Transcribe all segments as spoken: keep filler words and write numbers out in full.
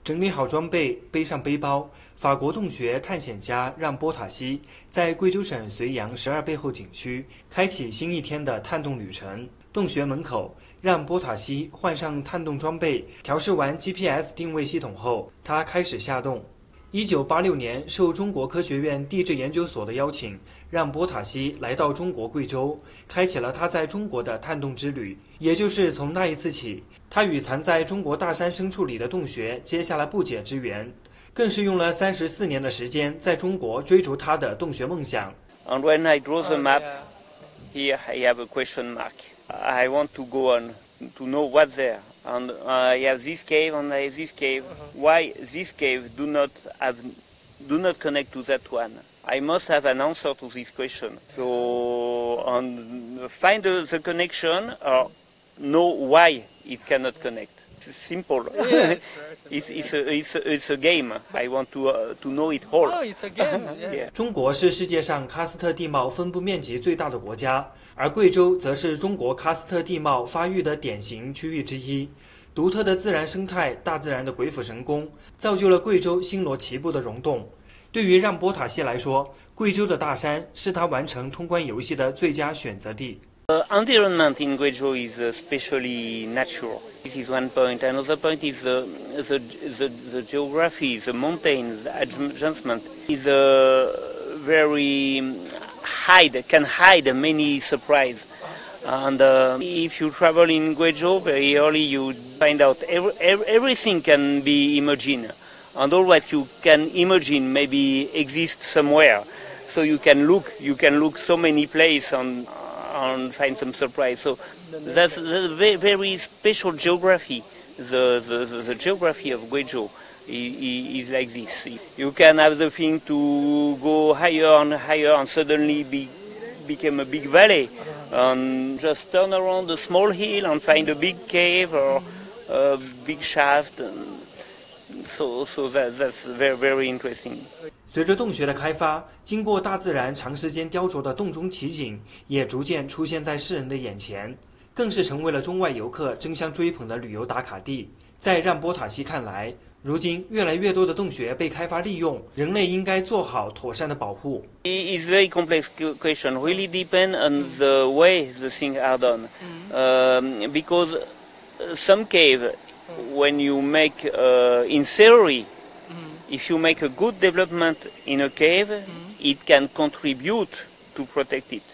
整理好装备，背上背包，法国洞穴探险家让波塔西在贵州省绥阳十二背后景区开启新一天的探洞旅程。洞穴门口，让波塔西换上探洞装备，调试完 G P S 定位系统后，他开始下洞。一九八六年，受中国科学院地质研究所的邀请，让波塔西来到中国贵州，开启了他在中国的探洞之旅。也就是从那一次起，他与藏在中国大山深处里的洞穴结下了不解之缘，更是用了三十四年的时间，在中国追逐他的洞穴梦想。 And when I draw the map, here I have a question mark. I want to go on to know what's there. And I have this cave and I have this cave. Why this cave do not have, do not connect to that one? I must have an answer to this question. So, and find the, the connection or know why it cannot connect. It's simple. Yeah, it's, it's, a, it's, a, it's a game. I want to, uh, to know it all. Oh, it's a game. Yeah. Yeah. 中国是世界上喀斯特地貌分布面积最大的国家，而贵州则是中国喀斯特地貌发育的典型区域之一。独特的自然生态、大自然的鬼斧神工，造就了贵州星罗棋布的溶洞。对于让波塔西来说，贵州的大山是他完成通关游戏的最佳选择地。 The environment in Guizhou is especially natural. This is one point. Another point is the, the, the, the geography, the mountains, the adjustment is a very hide, can hide many surprises. And uh, if you travel in Guizhou very early, you find out every, every, everything can be imagined. And all what you can imagine maybe exists somewhere. So you can look, you can look so many places and, and find some surprise. So that's the very, very special geography. The, the, the, the geography of Guizhou is, is like this. You can have the thing to go higher and higher and suddenly be, become a big valley. And just turn around a small hill and find a big cave or a big shaft. So, so that, that's very, very interesting. 随着洞穴的开发，经过大自然长时间雕琢的洞中奇景也逐渐出现在世人的眼前，更是成为了中外游客争相追捧的旅游打卡地。在让波塔西看来，如今越来越多的洞穴被开发利用，人类应该做好妥善的保护。 It's a very complex question. Really depend on the way the things are done. Um, because some cave, when you make uh, in theory, if you make a good development in a cave, it can contribute to protect it.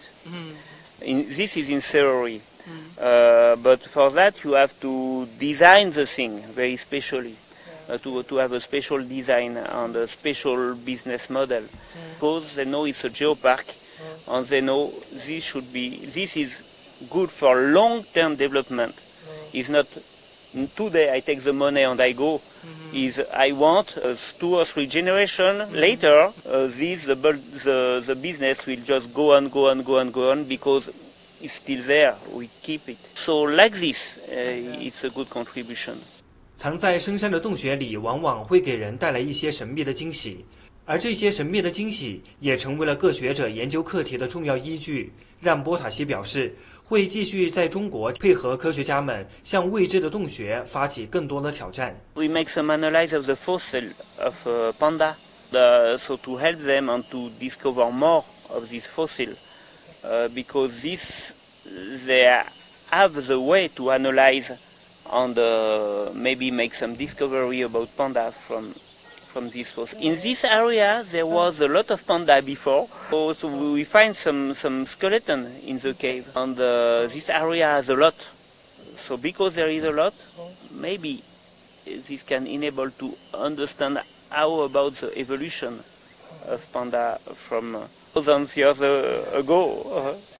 In, this is in theory. Uh, but for that you have to design the thing very specially. Uh, to, to have a special design and a special business model. Because they know it's a geopark and they know this should be, this is good for long-term development. It's not today I take the money and I go. Is I want uh, two or three generations later, uh, this the, the the business will just go on, go on, go on, go on because it's still there. We keep it. So like this, uh, it's a good contribution. 藏在深山的洞穴里，往往会给人带来一些神秘的惊喜，而这些神秘的惊喜也成为了各学者研究课题的重要依据。让波塔西表示，会继续在中国配合科学家们向未知的洞穴发起更多的挑战。 We make some analysis of the fossil of uh, panda, uh, so to help them and to discover more of this fossil, uh, because this they have the way to analyze and uh, maybe make some discovery about panda from from this fossil. In this area there was a lot of panda before, so, so we find some, some skeleton in the cave, and uh, this area has a lot. So because there is a lot, maybe this can enable to understand how about the evolution of panda from uh, thousands of years ago. Uh-huh.